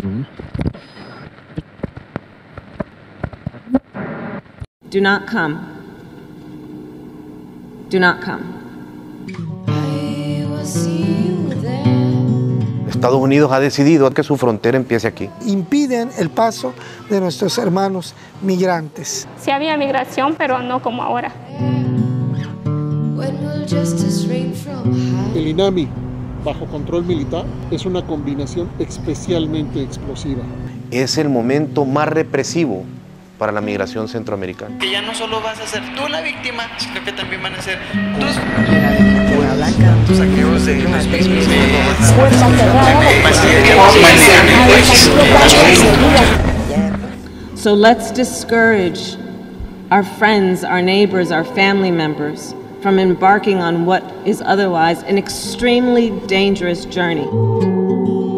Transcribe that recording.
Do not come. Do not come. Estados Unidos ha decidido que su frontera empiece aquí. Impiden el paso de nuestros hermanos migrantes. Sí había migración, pero no como ahora. El INAMI, bajo control militar, es una combinación especialmente explosiva. Es el momento más represivo para la migración centroamericana. Que ya no solo vas a ser tú la víctima, sino que también van a ser tus saqueos de los mismos. So let's discourage our friends, our neighbors, our family members from embarking on what is otherwise an extremely dangerous journey.